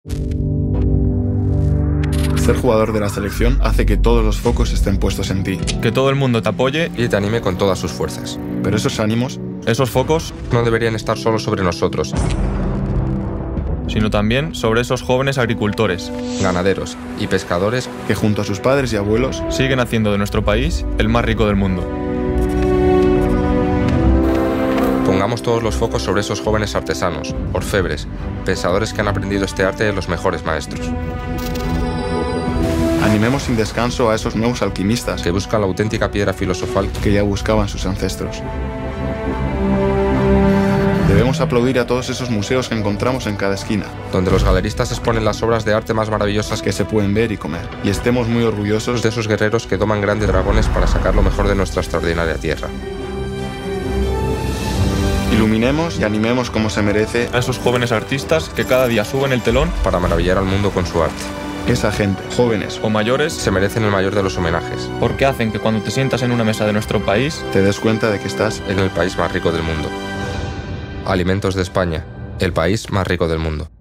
Ser jugador de la selección hace que todos los focos estén puestos en ti. Que todo el mundo te apoye y te anime con todas sus fuerzas. Pero esos ánimos, esos focos, no deberían estar solo sobre nosotros, sino también sobre esos jóvenes agricultores, ganaderos y pescadores que junto a sus padres y abuelos siguen haciendo de nuestro país el más rico del mundo. Pongamos todos los focos sobre esos jóvenes artesanos, orfebres, pensadores que han aprendido este arte de los mejores maestros. Animemos sin descanso a esos nuevos alquimistas que buscan la auténtica piedra filosofal que ya buscaban sus ancestros. Debemos aplaudir a todos esos museos que encontramos en cada esquina, donde los galeristas exponen las obras de arte más maravillosas que se pueden ver y comer. Y estemos muy orgullosos de esos guerreros que doman grandes dragones para sacar lo mejor de nuestra extraordinaria tierra. Iluminemos y animemos como se merece a esos jóvenes artistas que cada día suben el telón para maravillar al mundo con su arte. Esa gente, jóvenes o mayores, se merecen el mayor de los homenajes, porque hacen que cuando te sientas en una mesa de nuestro país, te des cuenta de que estás en el país más rico del mundo. Alimentos de España, el país más rico del mundo.